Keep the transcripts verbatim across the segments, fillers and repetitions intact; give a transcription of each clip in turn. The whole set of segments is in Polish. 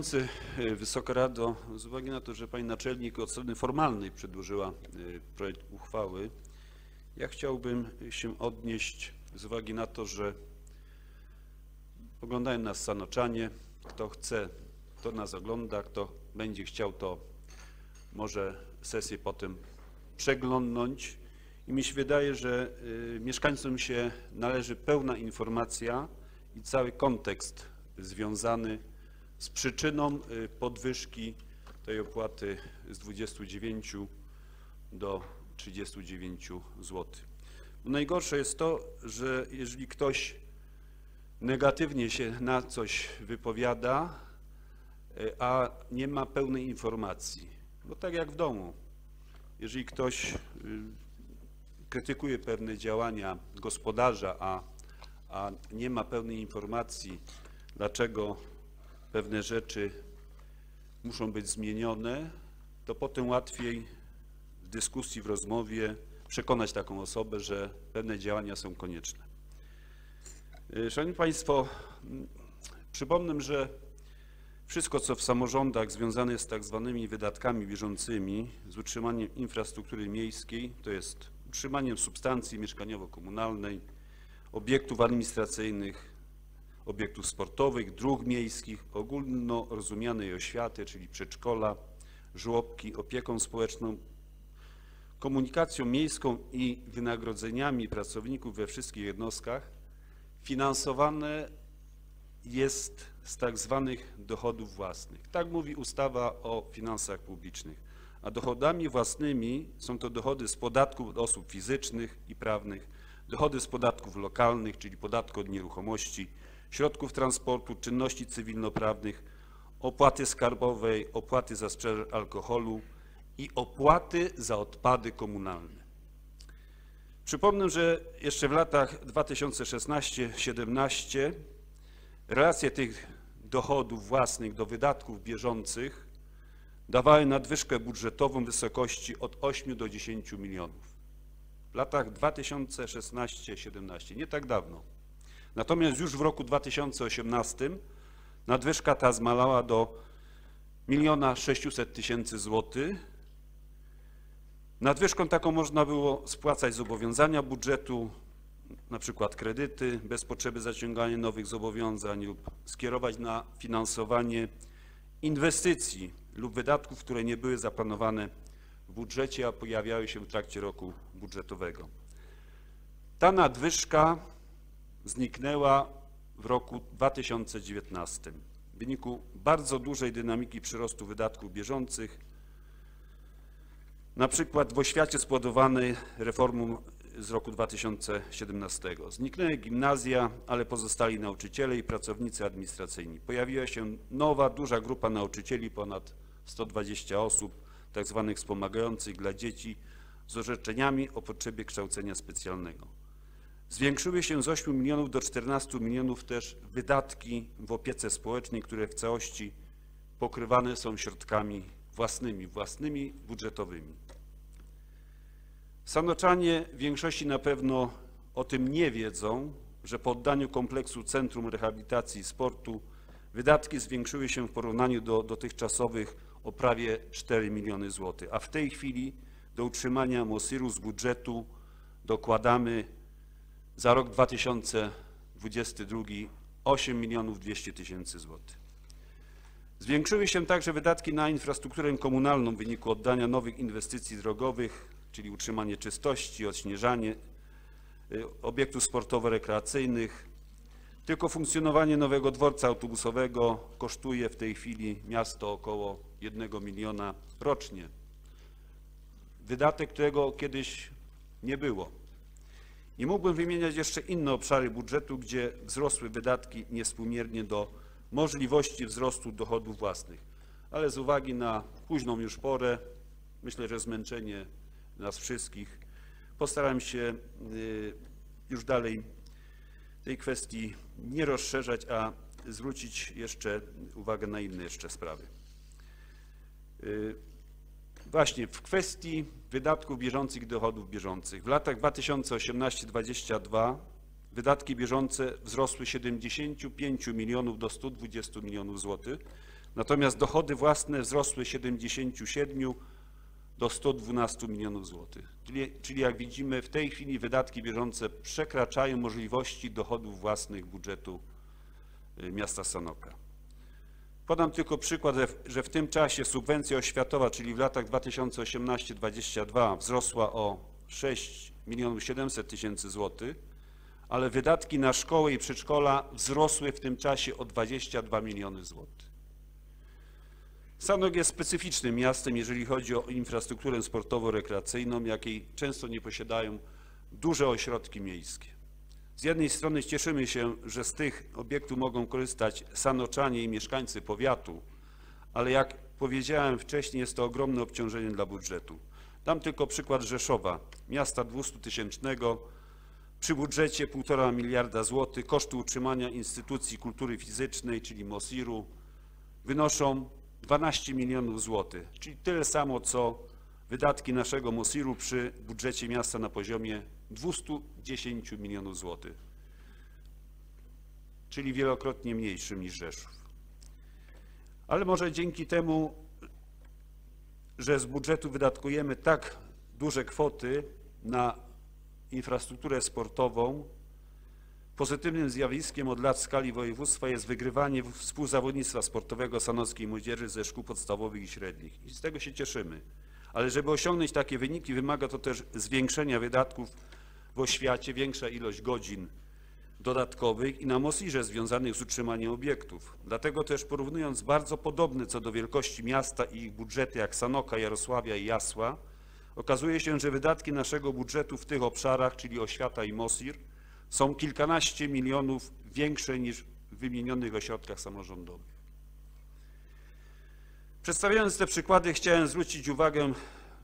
Przewodniczący, Wysoka Rado, z uwagi na to, że Pani Naczelnik od strony formalnej przedłożyła projekt uchwały, ja chciałbym się odnieść z uwagi na to, że oglądają nas sanoczanie, kto chce, to nas ogląda, kto będzie chciał, to może sesję potem przeglądnąć i mi się wydaje, że mieszkańcom się należy pełna informacja i cały kontekst związany z przyczyną podwyżki tej opłaty z dwudziestu dziewięciu do trzydziestu dziewięciu złotych. Najgorsze jest to, że jeżeli ktoś negatywnie się na coś wypowiada, a nie ma pełnej informacji, bo tak jak w domu, jeżeli ktoś krytykuje pewne działania gospodarza, a, a nie ma pełnej informacji, dlaczego pewne rzeczy muszą być zmienione, to potem łatwiej w dyskusji, w rozmowie przekonać taką osobę, że pewne działania są konieczne. Szanowni Państwo, przypomnę, że wszystko, co w samorządach związane jest z tak zwanymi wydatkami bieżącymi, z utrzymaniem infrastruktury miejskiej, to jest utrzymaniem substancji mieszkaniowo-komunalnej, obiektów administracyjnych, obiektów sportowych, dróg miejskich, ogólnorozumianej oświaty, czyli przedszkola, żłobki, opieką społeczną, komunikacją miejską i wynagrodzeniami pracowników we wszystkich jednostkach, finansowane jest z tak zwanych dochodów własnych. Tak mówi ustawa o finansach publicznych. A dochodami własnymi są to dochody z podatków od osób fizycznych i prawnych, dochody z podatków lokalnych, czyli podatku od nieruchomości, środków transportu, czynności cywilnoprawnych, opłaty skarbowej, opłaty za sprzedaż alkoholu i opłaty za odpady komunalne. Przypomnę, że jeszcze w latach dwa tysiące szesnastym do dwa tysiące siedemnastego relacje tych dochodów własnych do wydatków bieżących dawały nadwyżkę budżetową w wysokości od ośmiu do dziesięciu milionów. W latach dwa tysiące szesnastym do dwa tysiące siedemnastego, nie tak dawno. Natomiast już w roku dwa tysiące osiemnastym nadwyżka ta zmalała do miliona sześciuset tysięcy złotych. Nadwyżką taką można było spłacać zobowiązania budżetu, na przykład kredyty, bez potrzeby zaciągania nowych zobowiązań lub skierować na finansowanie inwestycji lub wydatków, które nie były zaplanowane w budżecie, a pojawiały się w trakcie roku budżetowego. Ta nadwyżka zniknęła w roku dwa tysiące dziewiętnastym w wyniku bardzo dużej dynamiki przyrostu wydatków bieżących, na przykład w oświacie spowodowanej reformą z roku dwa tysiące siedemnastego. Zniknęły gimnazja, ale pozostali nauczyciele i pracownicy administracyjni. Pojawiła się nowa, duża grupa nauczycieli, ponad sto dwadzieścia osób, tak zwanych wspomagających dla dzieci z orzeczeniami o potrzebie kształcenia specjalnego. Zwiększyły się z ośmiu milionów do czternastu milionów też wydatki w opiece społecznej, które w całości pokrywane są środkami własnymi, własnymi budżetowymi. Sanoczanie w większości na pewno o tym nie wiedzą, że po oddaniu kompleksu Centrum Rehabilitacji i Sportu wydatki zwiększyły się w porównaniu do dotychczasowych o prawie cztery miliony złotych, a w tej chwili do utrzymania MOSiR-u z budżetu dokładamy za rok dwa tysiące dwudziesty drugi osiem milionów dwieście tysięcy złotych. Zwiększyły się także wydatki na infrastrukturę komunalną w wyniku oddania nowych inwestycji drogowych, czyli utrzymanie czystości, odśnieżanie obiektów sportowo-rekreacyjnych. Tylko funkcjonowanie nowego dworca autobusowego kosztuje w tej chwili miasto około jednego miliona rocznie. Wydatek, którego kiedyś nie było. I mógłbym wymieniać jeszcze inne obszary budżetu, gdzie wzrosły wydatki niewspółmiernie do możliwości wzrostu dochodów własnych. Ale z uwagi na późną już porę, myślę, że zmęczenie nas wszystkich, postaram się już dalej tej kwestii nie rozszerzać, a zwrócić jeszcze uwagę na inne jeszcze sprawy. Właśnie w kwestii wydatków bieżących i dochodów bieżących. W latach dwa tysiące osiemnastym do dwa tysiące dwudziestego drugiego wydatki bieżące wzrosły z siedemdziesięciu pięciu milionów do stu dwudziestu milionów złotych, Natomiast dochody własne wzrosły z siedemdziesięciu siedmiu do stu dwunastu milionów złotych. Czyli, czyli jak widzimy, w tej chwili wydatki bieżące przekraczają możliwości dochodów własnych budżetu miasta Sanoka. Podam tylko przykład, że w tym czasie subwencja oświatowa, czyli w latach dwa tysiące osiemnastym do dwudziestego drugiego wzrosła o sześć milionów siedemset tysięcy złotych, ale wydatki na szkoły i przedszkola wzrosły w tym czasie o dwadzieścia dwa miliony złotych. Sanok jest specyficznym miastem, jeżeli chodzi o infrastrukturę sportowo-rekreacyjną, jakiej często nie posiadają duże ośrodki miejskie. Z jednej strony cieszymy się, że z tych obiektów mogą korzystać sanoczanie i mieszkańcy powiatu, ale jak powiedziałem wcześniej, jest to ogromne obciążenie dla budżetu. Dam tylko przykład Rzeszowa, miasta dwustutysięcznego, przy budżecie półtora miliarda złotych, koszty utrzymania instytucji kultury fizycznej, czyli mosiru, wynoszą dwanaście milionów złotych, czyli tyle samo, co wydatki naszego mosiru przy budżecie miasta na poziomie dwustu dziesięciu milionów złotych, czyli wielokrotnie mniejszym niż Rzeszów. Ale może dzięki temu, że z budżetu wydatkujemy tak duże kwoty na infrastrukturę sportową, pozytywnym zjawiskiem od lat w skali województwa jest wygrywanie współzawodnictwa sportowego sanockiej młodzieży ze szkół podstawowych i średnich. I z tego się cieszymy. Ale żeby osiągnąć takie wyniki, wymaga to też zwiększenia wydatków w oświacie, większa ilość godzin dodatkowych i na mosirze związanych z utrzymaniem obiektów. Dlatego też porównując bardzo podobne co do wielkości miasta i ich budżety jak Sanoka, Jarosławia i Jasła, okazuje się, że wydatki naszego budżetu w tych obszarach, czyli oświata i mosir, są kilkanaście milionów większe niż w wymienionych ośrodkach samorządowych. Przedstawiając te przykłady, chciałem zwrócić uwagę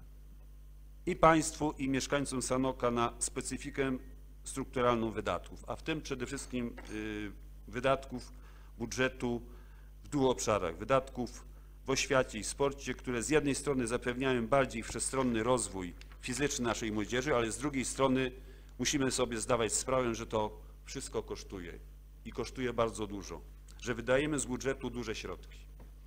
i Państwu, i mieszkańcom Sanoka na specyfikę strukturalną wydatków, a w tym przede wszystkim wydatków budżetu w dwóch obszarach. Wydatków w oświacie i sporcie, które z jednej strony zapewniają bardziej wszechstronny rozwój fizyczny naszej młodzieży, ale z drugiej strony musimy sobie zdawać sprawę, że to wszystko kosztuje i kosztuje bardzo dużo, że wydajemy z budżetu duże środki.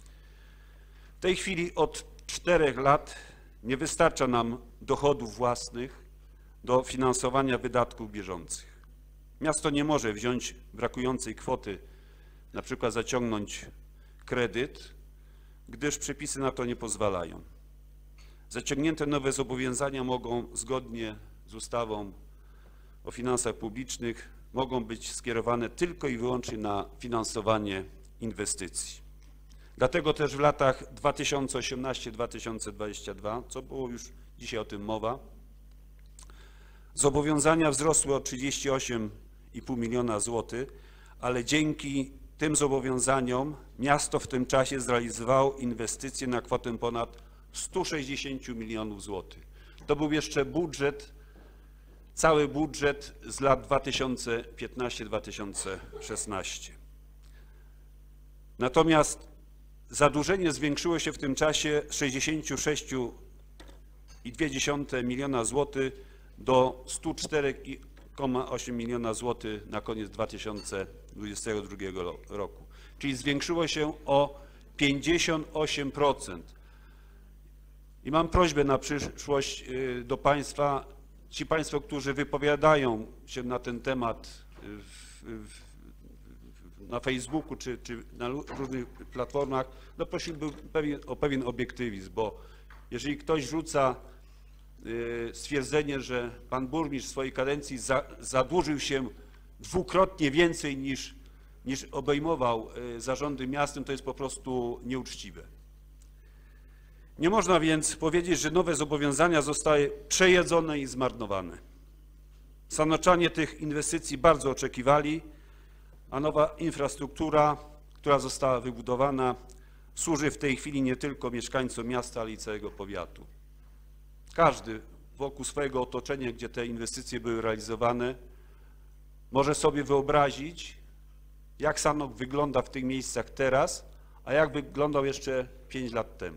W tej chwili od czterech lat nie wystarcza nam dochodów własnych do finansowania wydatków bieżących. Miasto nie może wziąć brakującej kwoty, na przykład zaciągnąć kredyt, gdyż przepisy na to nie pozwalają. Zaciągnięte nowe zobowiązania mogą zgodnie z ustawą o finansach publicznych mogą być skierowane tylko i wyłącznie na finansowanie inwestycji. Dlatego też w latach dwa tysiące osiemnastym do dwa tysiące dwudziestego drugiego, co było już dzisiaj o tym mowa, zobowiązania wzrosły o trzydzieści osiem i pół miliona złotych, ale dzięki tym zobowiązaniom miasto w tym czasie zrealizowało inwestycje na kwotę ponad stu sześćdziesięciu milionów złotych. To był jeszcze budżet, cały budżet z lat dwa tysiące piętnastego do dwa tysiące szesnastego. Natomiast zadłużenie zwiększyło się w tym czasie z sześćdziesięciu sześciu i dwie dziesiąte miliona złotych do stu czterech i osiem miliona złotych na koniec dwa tysiące dwudziestego drugiego roku. Czyli zwiększyło się o pięćdziesiąt osiem procent. I mam prośbę na przyszłość do Państwa, ci Państwo, którzy wypowiadają się na ten temat w, w, na Facebooku czy, czy na różnych platformach, no prosiłbym pewien, o pewien obiektywizm, bo jeżeli ktoś rzuca stwierdzenie, że pan burmistrz w swojej kadencji za, zadłużył się dwukrotnie więcej niż, niż obejmował zarządy miastem, to jest po prostu nieuczciwe. Nie można więc powiedzieć, że nowe zobowiązania zostały przejedzone i zmarnowane. Sanoczanie tych inwestycji bardzo oczekiwali, a nowa infrastruktura, która została wybudowana, służy w tej chwili nie tylko mieszkańcom miasta, ale i całego powiatu. Każdy wokół swojego otoczenia, gdzie te inwestycje były realizowane, może sobie wyobrazić, jak Sanok wygląda w tych miejscach teraz, a jak wyglądał jeszcze pięć lat temu.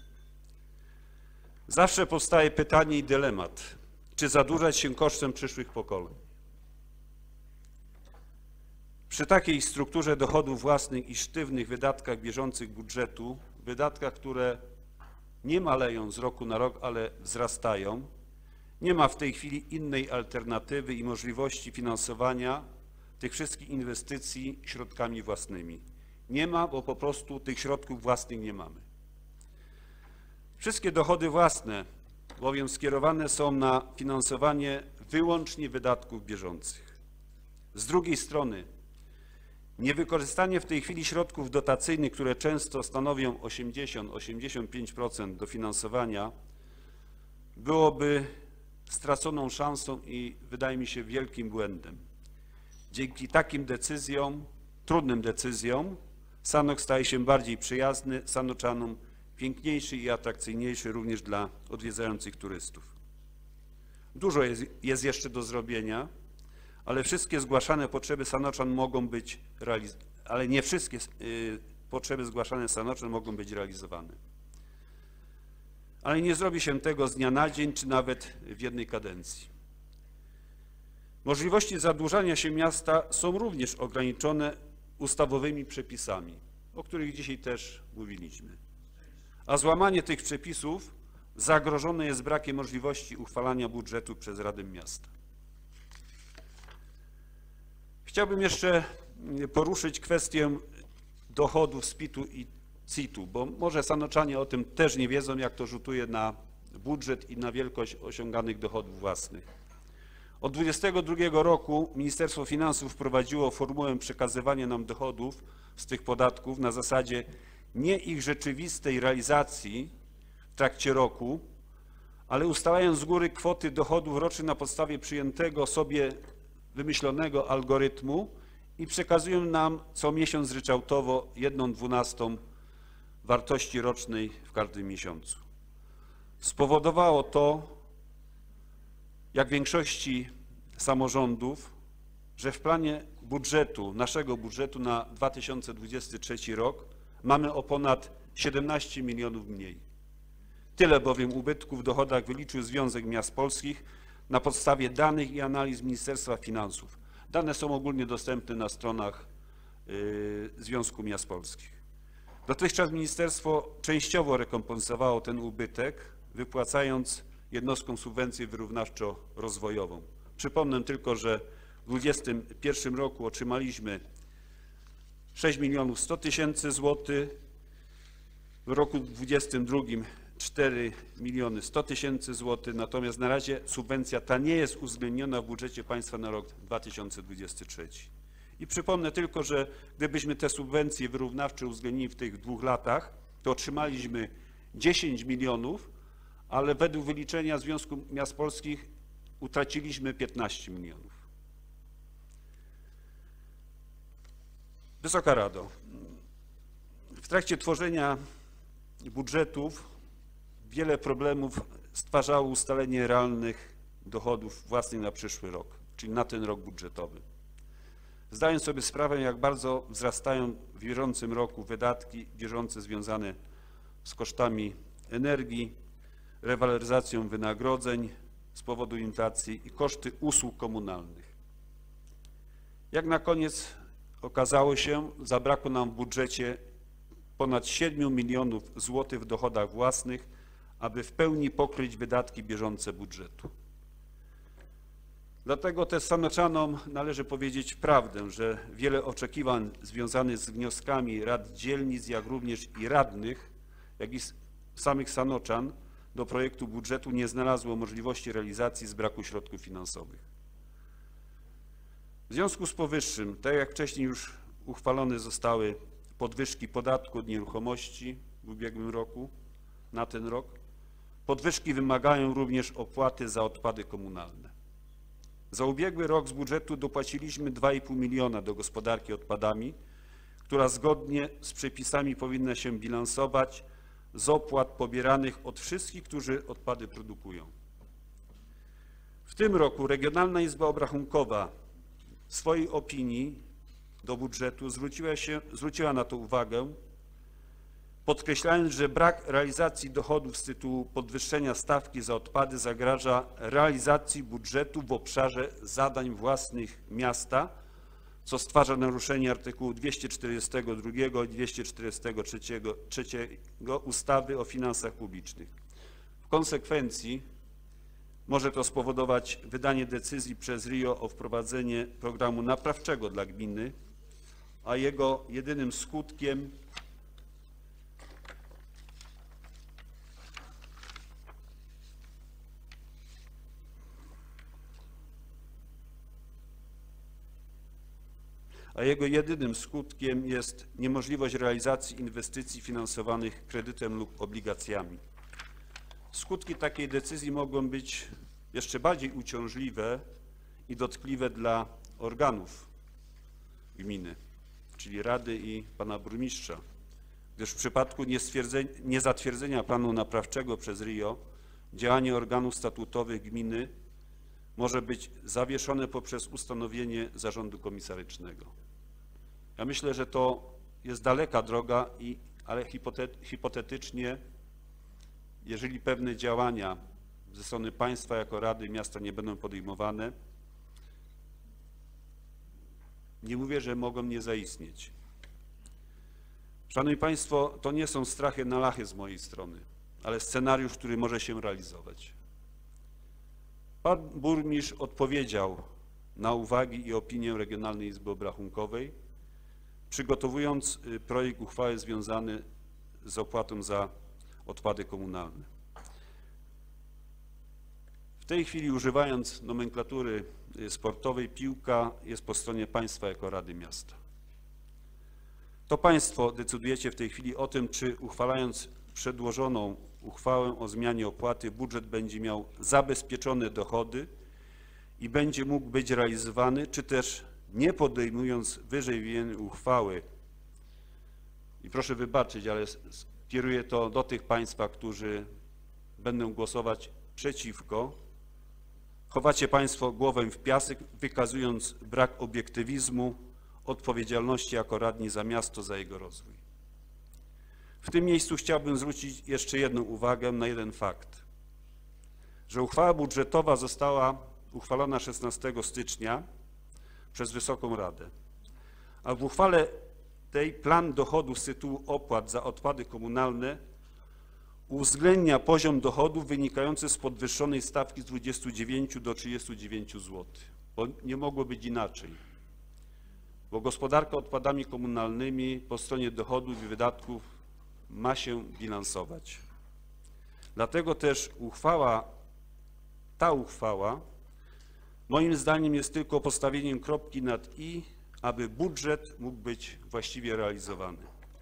Zawsze powstaje pytanie i dylemat, czy zadłużać się kosztem przyszłych pokoleń. Przy takiej strukturze dochodów własnych i sztywnych wydatkach bieżących budżetu, wydatkach, które nie maleją z roku na rok, ale wzrastają, nie ma w tej chwili innej alternatywy i możliwości finansowania tych wszystkich inwestycji środkami własnymi. Nie ma, bo po prostu tych środków własnych nie mamy. Wszystkie dochody własne bowiem skierowane są na finansowanie wyłącznie wydatków bieżących. Z drugiej strony niewykorzystanie w tej chwili środków dotacyjnych, które często stanowią osiemdziesiąt do osiemdziesięciu pięciu procent dofinansowania, byłoby straconą szansą i wydaje mi się wielkim błędem. Dzięki takim decyzjom, trudnym decyzjom, Sanok staje się bardziej przyjazny Sanoczanom, piękniejszy i atrakcyjniejszy również dla odwiedzających turystów. Dużo jest, jest jeszcze do zrobienia, ale wszystkie zgłaszane potrzeby Sanoczan mogą być realizowane, ale nie wszystkie y, potrzeby zgłaszane Sanoczan mogą być realizowane. Ale nie zrobi się tego z dnia na dzień, czy nawet w jednej kadencji. Możliwości zadłużania się miasta są również ograniczone ustawowymi przepisami, o których dzisiaj też mówiliśmy. A złamanie tych przepisów zagrożone jest brakiem możliwości uchwalania budżetu przez Radę Miasta. Chciałbym jeszcze poruszyć kwestię dochodów z P I T-u i C I T-u, bo może Sanoczanie o tym też nie wiedzą, jak to rzutuje na budżet i na wielkość osiąganych dochodów własnych. Od dwudziestego drugiego roku Ministerstwo Finansów wprowadziło formułę przekazywania nam dochodów z tych podatków na zasadzie nie ich rzeczywistej realizacji w trakcie roku, ale ustalając z góry kwoty dochodów rocznych na podstawie przyjętego sobie wymyślonego algorytmu i przekazują nam co miesiąc ryczałtowo jedną dwunastą wartości rocznej w każdym miesiącu. Spowodowało to, jak w większości samorządów, że w planie budżetu, naszego budżetu na dwa tysiące dwudziesty trzeci rok mamy o ponad siedemnaście milionów mniej. Tyle bowiem ubytków w dochodach wyliczył Związek Miast Polskich na podstawie danych i analiz Ministerstwa Finansów. Dane są ogólnie dostępne na stronach yy, Związku Miast Polskich. Dotychczas ministerstwo częściowo rekompensowało ten ubytek, wypłacając jednostkom subwencję wyrównawczo-rozwojową. Przypomnę tylko, że w dwudziestym pierwszym roku otrzymaliśmy sześć milionów sto tysięcy złotych, w roku dwudziestym drugim cztery miliony sto tysięcy złotych, natomiast na razie subwencja ta nie jest uwzględniona w budżecie państwa na rok dwa tysiące dwudziesty trzeci. I przypomnę tylko, że gdybyśmy te subwencje wyrównawcze uwzględnili w tych dwóch latach, to otrzymaliśmy dziesięć milionów, ale według wyliczenia Związku Miast Polskich utraciliśmy piętnaście milionów. Wysoka Rado, w trakcie tworzenia budżetów wiele problemów stwarzało ustalenie realnych dochodów własnych na przyszły rok, czyli na ten rok budżetowy. Zdając sobie sprawę, jak bardzo wzrastają w bieżącym roku wydatki bieżące związane z kosztami energii, rewaloryzacją wynagrodzeń z powodu inflacji i koszty usług komunalnych. Jak na koniec okazało się, zabrakło nam w budżecie ponad siedmiu milionów złotych w dochodach własnych, aby w pełni pokryć wydatki bieżące budżetu. Dlatego też Sanoczanom należy powiedzieć prawdę, że wiele oczekiwań związanych z wnioskami rad dzielnic, jak również i radnych, jak i samych Sanoczan do projektu budżetu nie znalazło możliwości realizacji z braku środków finansowych. W związku z powyższym, tak jak wcześniej już uchwalone zostały podwyżki podatku od nieruchomości w ubiegłym roku, na ten rok, podwyżki wymagają również opłaty za odpady komunalne. Za ubiegły rok z budżetu dopłaciliśmy dwa i pół miliona do gospodarki odpadami, która zgodnie z przepisami powinna się bilansować z opłat pobieranych od wszystkich, którzy odpady produkują. W tym roku Regionalna Izba Obrachunkowa w swojej opinii do budżetu zwróciła, się, zwróciła na to uwagę, podkreślając, że brak realizacji dochodów z tytułu podwyższenia stawki za odpady zagraża realizacji budżetu w obszarze zadań własnych miasta, co stwarza naruszenie artykułu dwieście czterdziestego drugiego i dwieście czterdziestego trzeciego ustawy o finansach publicznych. W konsekwencji może to spowodować wydanie decyzji przez R I O o wprowadzenie programu naprawczego dla gminy, a jego jedynym skutkiem a jego jedynym skutkiem jest niemożliwość realizacji inwestycji finansowanych kredytem lub obligacjami. Skutki takiej decyzji mogą być jeszcze bardziej uciążliwe i dotkliwe dla organów gminy, czyli rady i pana burmistrza, gdyż w przypadku niezatwierdzenia planu naprawczego przez R I O działanie organów statutowych gminy może być zawieszone poprzez ustanowienie zarządu komisarycznego. Ja myślę, że to jest daleka droga, i, ale hipotetycznie, jeżeli pewne działania ze strony państwa jako Rady Miasta nie będą podejmowane, nie mówię, że mogą nie zaistnieć. Szanowni Państwo, to nie są strachy na lachy z mojej strony, ale scenariusz, który może się realizować. Pan burmistrz odpowiedział na uwagi i opinię Regionalnej Izby Obrachunkowej, przygotowując projekt uchwały związany z opłatą za odpady komunalne. W tej chwili, używając nomenklatury sportowej, piłka jest po stronie państwa jako Rady Miasta. To państwo decydujecie w tej chwili o tym, czy uchwalając przedłożoną uchwałę o zmianie opłaty, budżet będzie miał zabezpieczone dochody i będzie mógł być realizowany, czy też nie podejmując wyżej wymienionej uchwały. I proszę wybaczyć, ale kieruję to do tych państwa, którzy będą głosować przeciwko. Chowacie państwo głowę w piasek, wykazując brak obiektywizmu, odpowiedzialności jako radni za miasto, za jego rozwój. W tym miejscu chciałbym zwrócić jeszcze jedną uwagę na jeden fakt, że uchwała budżetowa została uchwalona szesnastego stycznia przez Wysoką Radę, a w uchwale tej plan dochodów z tytułu opłat za odpady komunalne uwzględnia poziom dochodów wynikający z podwyższonej stawki z dwudziestu dziewięciu do trzydziestu dziewięciu złotych, bo nie mogło być inaczej, bo gospodarka odpadami komunalnymi po stronie dochodów i wydatków ma się bilansować. Dlatego też uchwała, ta uchwała moim zdaniem jest tylko postawieniem kropki nad i, aby budżet mógł być właściwie realizowany.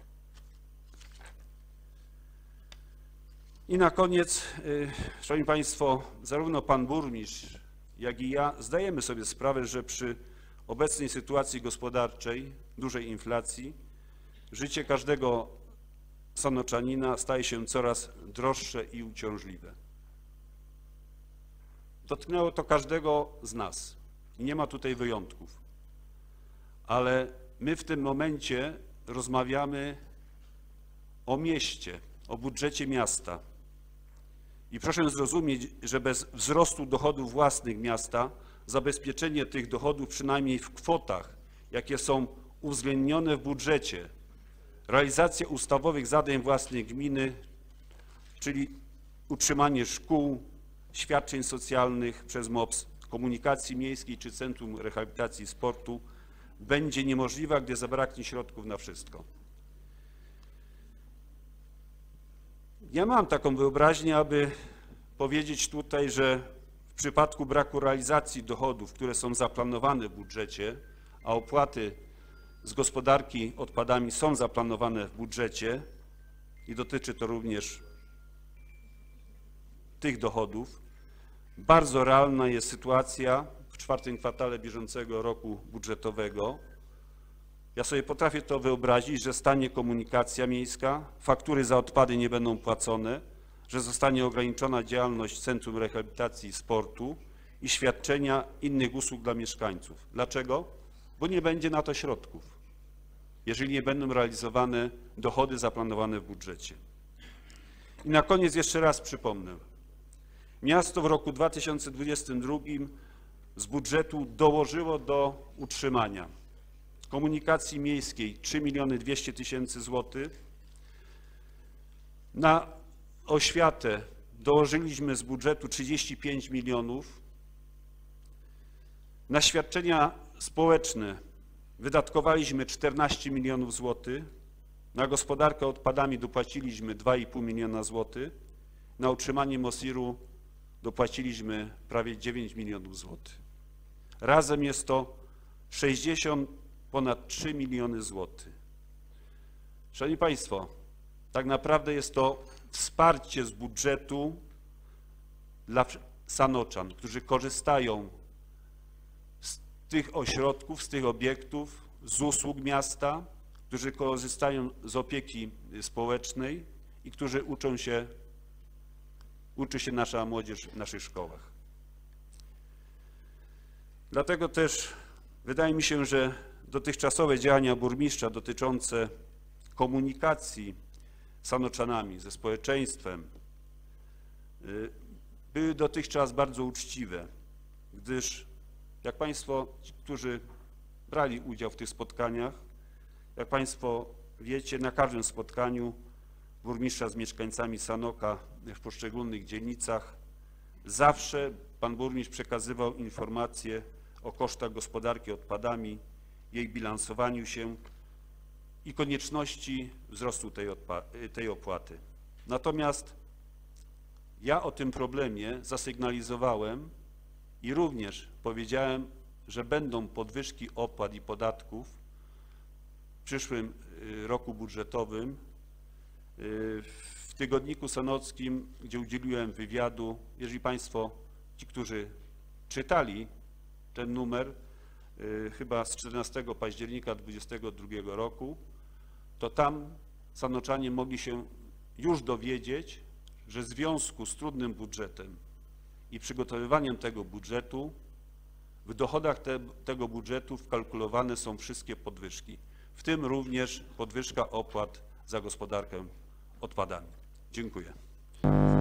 I na koniec, szanowni państwo, zarówno pan burmistrz, jak i ja zdajemy sobie sprawę, że przy obecnej sytuacji gospodarczej, dużej inflacji, życie każdego sanoczanina staje się coraz droższe i uciążliwe. Dotknęło to każdego z nas i nie ma tutaj wyjątków, ale my w tym momencie rozmawiamy o mieście, o budżecie miasta. I proszę zrozumieć, że bez wzrostu dochodów własnych miasta zabezpieczenie tych dochodów przynajmniej w kwotach, jakie są uwzględnione w budżecie, realizacja ustawowych zadań własnych gminy, czyli utrzymanie szkół, świadczeń socjalnych przez M O P S, komunikacji miejskiej czy Centrum Rehabilitacji i Sportu, będzie niemożliwa, gdy zabraknie środków na wszystko. Ja mam taką wyobraźnię, aby powiedzieć tutaj, że w przypadku braku realizacji dochodów, które są zaplanowane w budżecie, a opłaty z gospodarki odpadami są zaplanowane w budżecie i dotyczy to również tych dochodów, bardzo realna jest sytuacja w czwartym kwartale bieżącego roku budżetowego. Ja sobie potrafię to wyobrazić, że stanie komunikacja miejska, faktury za odpady nie będą płacone, że zostanie ograniczona działalność Centrum Rehabilitacji i Sportu i świadczenia innych usług dla mieszkańców. Dlaczego? Bo nie będzie na to środków, jeżeli nie będą realizowane dochody zaplanowane w budżecie. I na koniec jeszcze raz przypomnę. Miasto w roku dwa tysiące dwudziestym drugim z budżetu dołożyło do utrzymania komunikacji miejskiej trzy miliony dwieście tysięcy złotych. Na oświatę dołożyliśmy z budżetu trzydzieści pięć milionów. Na świadczenia społeczne wydatkowaliśmy czternaście milionów złotych. Na gospodarkę odpadami dopłaciliśmy dwa i pół miliona złotych. Na utrzymanie MOSiR-u dopłaciliśmy prawie dziewięć milionów złotych. Razem jest to sześćdziesiąt ponad trzy miliony złotych. Szanowni Państwo, tak naprawdę jest to wsparcie z budżetu dla sanoczan, którzy korzystają z tych ośrodków, z tych obiektów, z usług miasta, którzy korzystają z opieki społecznej i którzy uczą się, uczy się nasza młodzież w naszych szkołach. Dlatego też wydaje mi się, że dotychczasowe działania burmistrza dotyczące komunikacji z sanoczanami, ze społeczeństwem były dotychczas bardzo uczciwe, gdyż jak Państwo, ci, którzy brali udział w tych spotkaniach, jak Państwo wiecie, na każdym spotkaniu burmistrza z mieszkańcami Sanoka w poszczególnych dzielnicach zawsze pan burmistrz przekazywał informacje o kosztach gospodarki odpadami, jej bilansowaniu się i konieczności wzrostu tej, tej opłaty. Natomiast ja o tym problemie zasygnalizowałem i również powiedziałem, że będą podwyżki opłat i podatków w przyszłym roku budżetowym. W tygodniku sanockim, gdzie udzieliłem wywiadu, jeżeli Państwo, ci, którzy czytali ten numer, chyba z czternastego października dwudziestego drugiego roku, to tam sanoczanie mogli się już dowiedzieć, że w związku z trudnym budżetem i przygotowywaniem tego budżetu, w dochodach te, tego budżetu wkalkulowane są wszystkie podwyżki, w tym również podwyżka opłat za gospodarkę odpadami. Dziękuję.